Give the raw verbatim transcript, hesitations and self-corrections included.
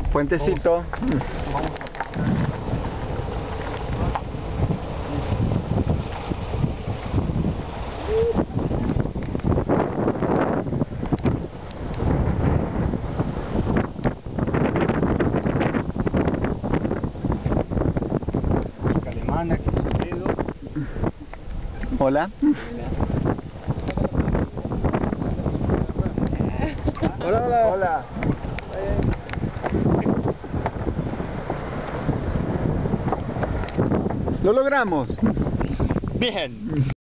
Puentecito. Alemana, que es su dedo. Hola. Hola, hola. Hola. Lo logramos. Bien.